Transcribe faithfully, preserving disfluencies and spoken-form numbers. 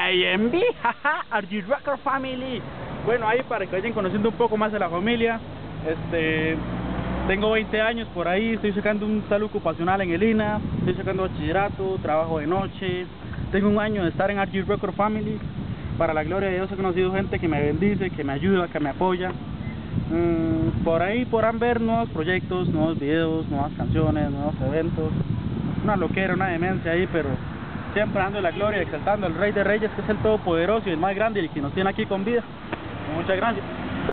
I M B, jaja, R G Record Family. Bueno, ahí para que vayan conociendo un poco más de la familia. Este, tengo veinte años por ahí, estoy sacando un tal ocupacional en el I N A, estoy sacando bachillerato, trabajo de noche. Tengo un año de estar en R G Record Family. Para la gloria de Dios he conocido gente que me bendice, que me ayuda, que me apoya. Mm, por ahí podrán ver nuevos proyectos, nuevos videos, nuevas canciones, nuevos eventos. Una loquera, una demencia ahí, pero siempre dando la gloria, exaltando al Rey de Reyes, que es el Todopoderoso y el más grande y el que nos tiene aquí con vida. Muchas gracias.